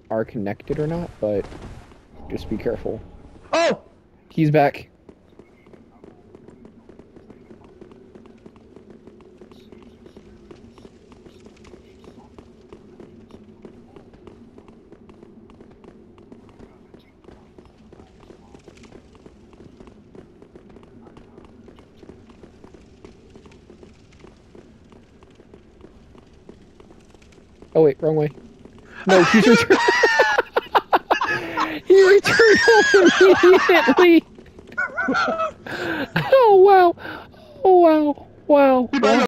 are connected or not, but just be careful. Oh! He's back. Oh wait, wrong way. No, he's returned. He returned home immediately. Oh wow! Oh wow! Wow! Wow!